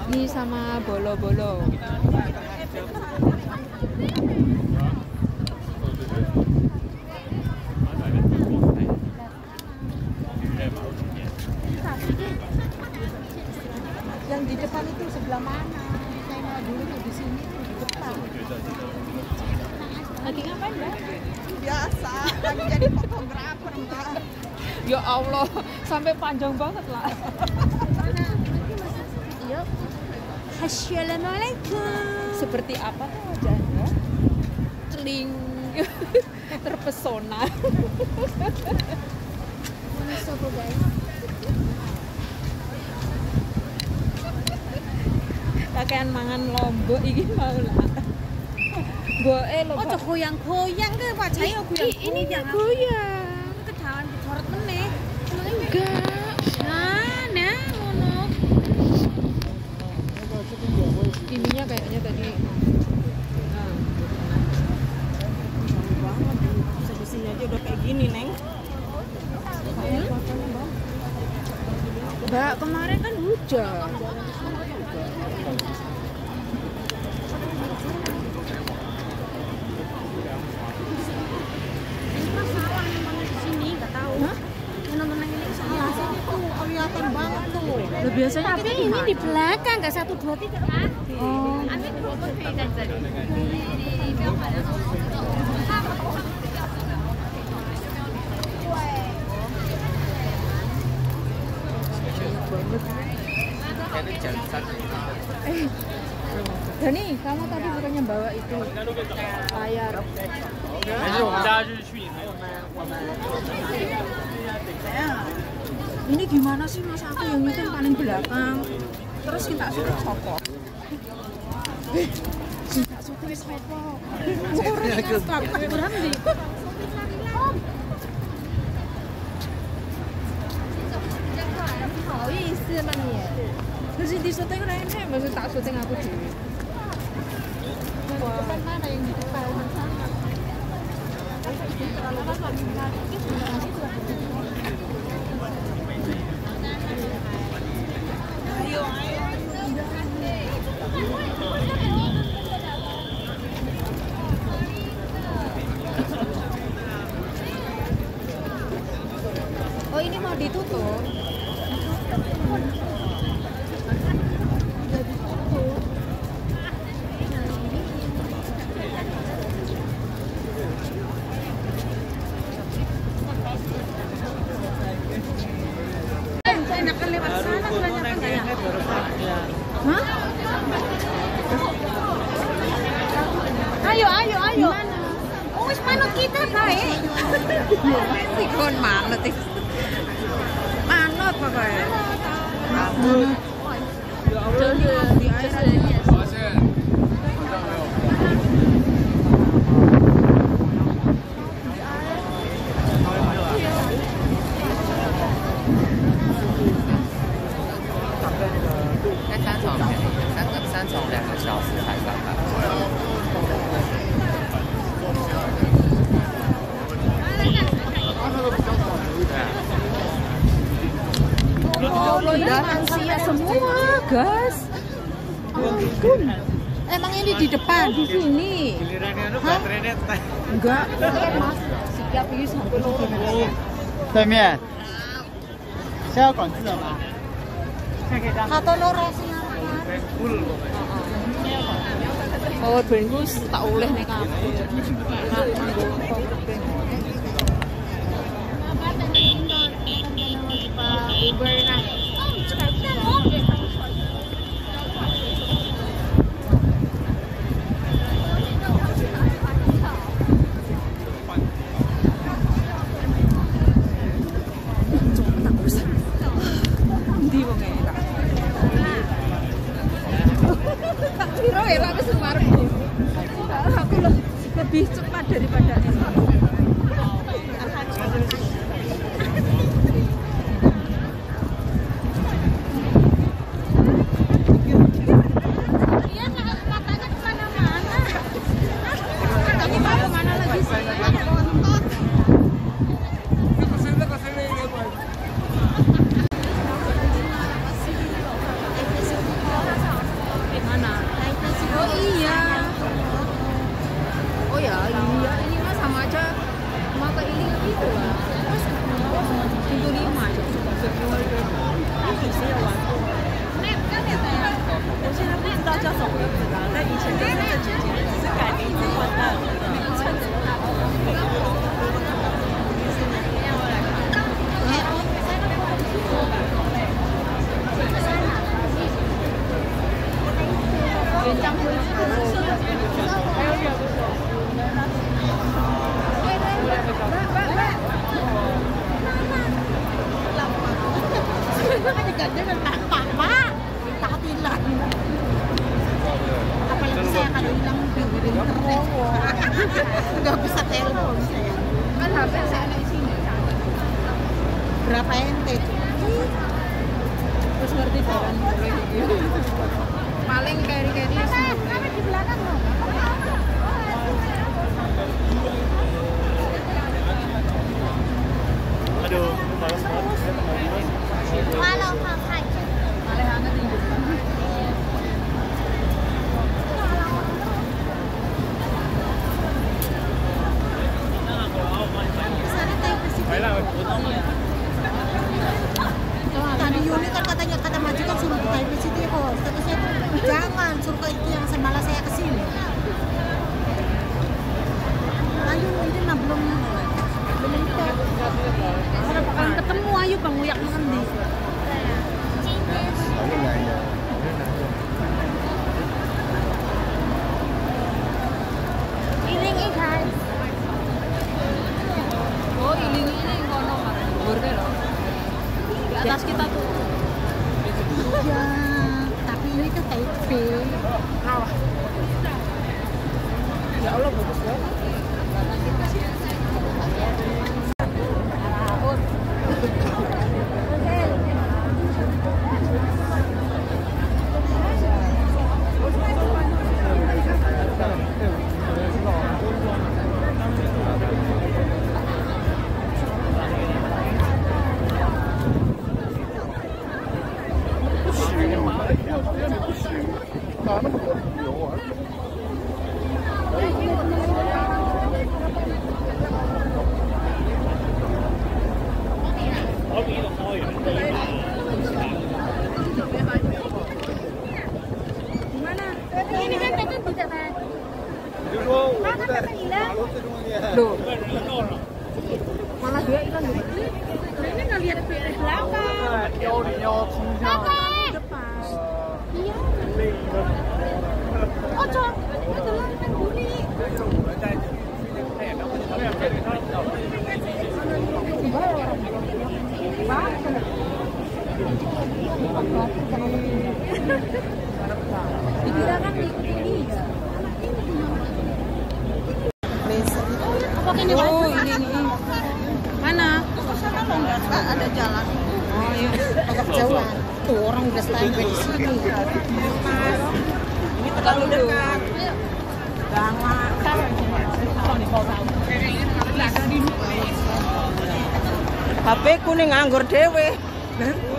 Ini sama bolo-bolo. Yang di depan itu sebelah mana? Saya dulu tuh di sini tuh di depan. Lagi ngapain, Mbak? Biasa, lagi jadi fotografer, Mbak. Ya Allah, sampai panjang banget lah. Yuk. Assalamualaikum. Seperti apa tuh wajah Anda? Celing, terpesona. Sopo guys. Pakaian mangan lombok iki mau lah. Boe lho. Oh, goyang-goyang ke wajahnya goyang-goyang. Ini dia goyang. Kedawan dicorot meneh. Enggak. Nah, ngono. Ininya kayaknya tadi. Nah. Bisa di sini aja udah kayak gini, Neng. Mbak, kemarin kan hujan. Kelihatan banget tuh. Loh, biasanya Tapi kita ini di belakang, nggak 1, 2, 3. Oh. Dani, kamu tadi bukannya bawa itu layar? Ini gimana sih Mas, aku yang itu yang paling belakang. Terus kita suruh sopo. Kita suruh sopo. Orangnya kan berhenti. Terus di syuting Rene, maksud tak syuting aku dhewe. Depan mana yang di depan? Oh, ini mau ditutup. Enakan lewat sana, kebanyakan saya. Hah? Ayo. Oh, wis manut kita baik. Sikon manut iki. Manut pokoknya. Manut. Ya Allah, di air. Udah lansia semua, guys. Ampun. Emang ini di depan? Di sini. Hah? Enggak. Mas, sikap ini sampai sini. 对面是要管制的吗？ Atau Noresi? Power bank ku tak oleh nek aku. Ndi wong enak. Tak kira ya Pak wis warung. Aku lebih cepat daripada enak. 有玩过。我现在不知道叫什么名字了，但以前就是这几间，只是改名字换代名称。原浆灰还有点 Ganyan ang tama. Takatilan. Apalagi saya kalau hilang bibir internet. Nggak bisa telepon saya. Kan HP saya ada di sini. Berapa ente? Terus ngerti jalan paling keri-keri Kami di belakang loh. Aduh, panas banget. Walau pakai. paling hangat tinggi. Sana tayo kasi. Tadi Yuli kan katanya kata majikan suruh ke Taipei City Hall. Kata saya jangan suruh ke itu yang malah saya kesini. Ayo ini mah belum mentok. Orang bakalan ketemu ayo Bang Uyak makan di. Iling guys. Oh, ini ngono Mas. Burde loh. Di atas kita tuh. Iya, tapi ini tuh Taipei. Ya Allah bagus banget. Ini kan tidak Pak. Loh. Malah dia hilang gitu. Ini nggak lihat ke belakang. Depan. Iya. Ojo, itu lah kan bunyi. Dikirakan ini. Oh, ini. Mana? Sana lo nggak ada jalan. Oh, iya. Agak jauhan. Tuh orang udah standby di sini. Ini terlalu dekat. Jangan. HP ku ning nganggur dhewe.